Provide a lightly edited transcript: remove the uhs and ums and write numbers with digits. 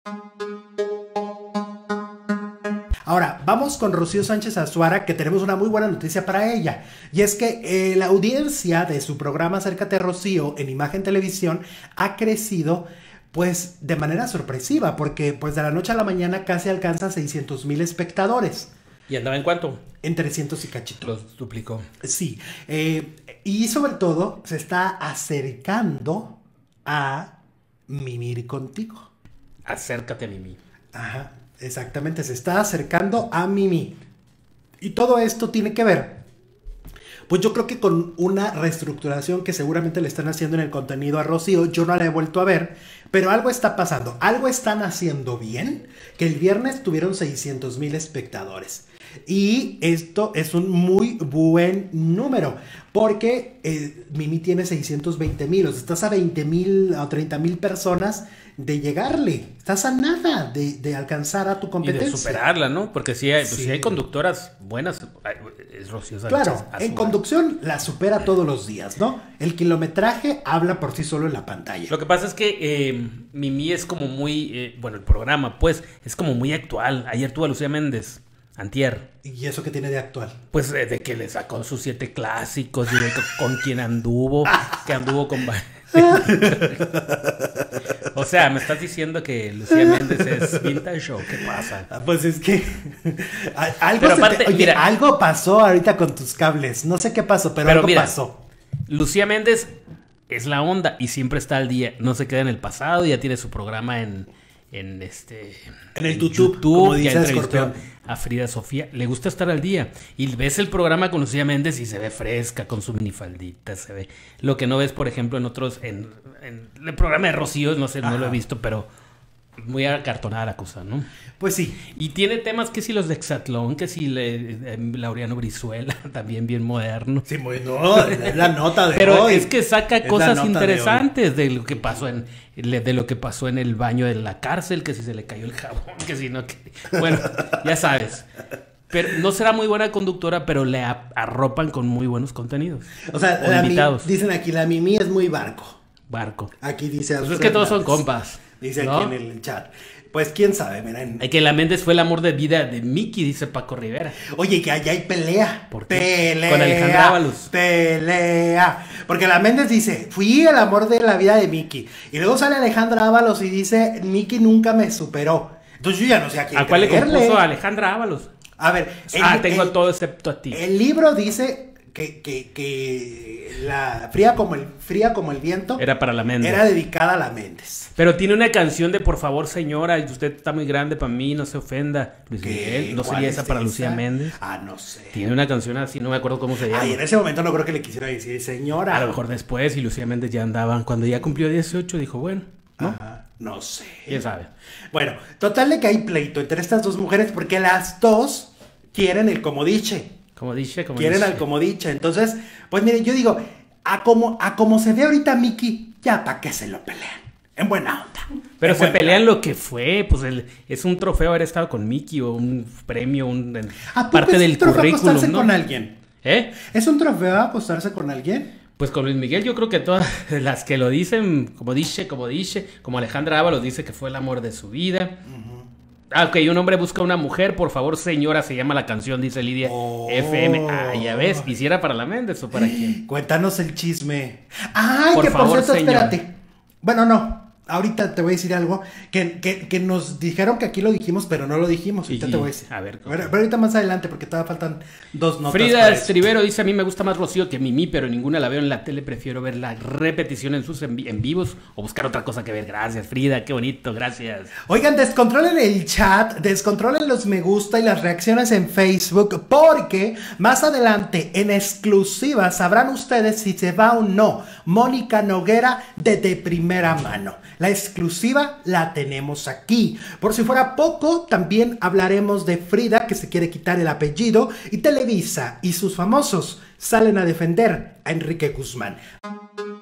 Ahora, vamos con Rocío Sánchez Azuara, que tenemos una muy buena noticia para ella. Y es que la audiencia de su programa Acércate Rocío en Imagen Televisión ha crecido pues de manera sorpresiva, porque pues de la noche a la mañana casi alcanza 600,000 espectadores. ¿Y andaba en cuánto? En 300 y cachito. Los duplicó. Sí, y sobre todo se está acercando a Mimir Contigo. Acércate a Mimi. Ajá, exactamente, se está acercando a Mimi. Y todo esto tiene que ver, pues yo creo que con una reestructuración que seguramente le están haciendo en el contenido a Rocío. Yo no la he vuelto a ver, pero algo está pasando, algo están haciendo bien, que el viernes tuvieron 600,000 espectadores. Y esto es un muy buen número, porque Mimi tiene 620,000, o sea, estás a 20,000 o 30,000 personas de llegarle, estás a nada de alcanzar a tu competencia. Y de superarla, ¿no? Porque si hay, pues, si hay conductoras buenas, es Rocío Sánchez Claro, Azuara. en conducción la supera todos los días, ¿no? El kilometraje habla por sí solo en la pantalla. Lo que pasa es que Mimi es como muy, bueno, el programa, pues, es como muy actual. Ayer tuvo a Lucía Méndez. Antier. ¿Y eso qué tiene de actual? Pues de que le sacó sus 7 clásicos y de con quién anduvo, que anduvo con... O sea, ¿me estás diciendo que Lucía Méndez es vintage o qué pasa? Pues es que algo, pero aparte, oye, mira, algo pasó ahorita con tus cables. No sé qué pasó, pero algo mira, pasó. Lucía Méndez es la onda y siempre está al día. No se queda en el pasado, ya tiene su programa en el YouTube, como dice Escorpión. A Frida Sofía, le gusta estar al día y ves el programa con Lucía Méndez y se ve fresca con su minifaldita, se ve lo que no ves, por ejemplo, en otros, en el programa de Rocío, no sé, no lo he visto, pero muy acartonada la cosa, ¿no? Pues sí. Y tiene temas que si los de Exatlón, que si Laureano Brizuela, también bien moderno. Sí, muy no, es la nota de pero hoy. Es que saca cosas interesantes de lo que pasó en el baño de la cárcel, que si se le cayó el jabón, que si no, que... Bueno, ya sabes. Pero no será muy buena conductora, pero le arropan con muy buenos contenidos. O sea, invitados. Dicen aquí, la Mimi es muy barco. Aquí dice... Pues es que todos son compas. Dice ¿no? aquí en el chat. Pues quién sabe, miren. Que la Méndez fue el amor de vida de Miki, dice Paco Rivera. Oye, que allá hay pelea. ¿Por qué? Pelea. Con Alejandra Ábalos. Pelea. Porque la Méndez dice, fui el amor de la vida de Miki. Y luego sale Alejandra Ábalos y dice, Miki nunca me superó. Entonces yo ya no sé a quién ¿A cuál le creerle. compuso a Alejandra Ábalos? A ver. Tengo todo excepto a ti. El libro dice que la fría como el viento era para la Méndez. Era dedicada a la Méndez. Pero tiene una canción de por favor señora, y usted está muy grande para mí, no se ofenda. Luis Miguel, ¿no sería esa para Lucía Méndez? Ah, no sé. Tiene una canción así, no me acuerdo cómo se llama. Ay, en ese momento no creo que le quisiera decir señora. A lo mejor después, y Lucía Méndez ya andaban. Cuando ya cumplió 18, dijo, bueno, ¿no? Ajá, no sé. ¿Quién sabe? Bueno, total de que hay pleito entre estas dos mujeres porque las dos quieren el comodiche. Quieren al comodiche. Entonces, pues miren, yo digo, a como se ve ahorita Miki, ya para qué se lo pelean. En buena onda. Pero se pelean lo que fue, pues es un trofeo haber estado con Miki o un premio, parte del currículum, acostarse ¿no? con alguien? ¿Es un trofeo acostarse con alguien? Pues con Luis Miguel yo creo que todas las que lo dicen, como Alejandra Ábalos dice que fue el amor de su vida. Ok, un hombre busca una mujer, por favor señora, se llama la canción, dice Lidia FM. Ah, ya ves, ¿y si era para la Méndez o para quién? Cuéntanos el chisme. Ay, por favor, cierto, señora. espérate. Bueno, no. Ahorita te voy a decir algo que nos dijeron que aquí lo dijimos, pero no lo dijimos. Ahorita te voy a decir. A ver. Pero ahorita más adelante, porque todavía faltan 2 notas. Frida Estribero dice, a mí me gusta más Rocío que Mimi, pero ninguna la veo en la tele. Prefiero ver la repetición en sus en vivos o buscar otra cosa que ver. Gracias, Frida. Qué bonito. Gracias. Oigan, descontrolen el chat, descontrolen los me gusta y las reacciones en Facebook, porque más adelante, en exclusiva, sabrán ustedes si se va o no Mónica Noguera de primera mano. La exclusiva la tenemos aquí. Por si fuera poco, también hablaremos de Frida, que se quiere quitar el apellido, y Televisa y sus famosos salen a defender a Enrique Guzmán.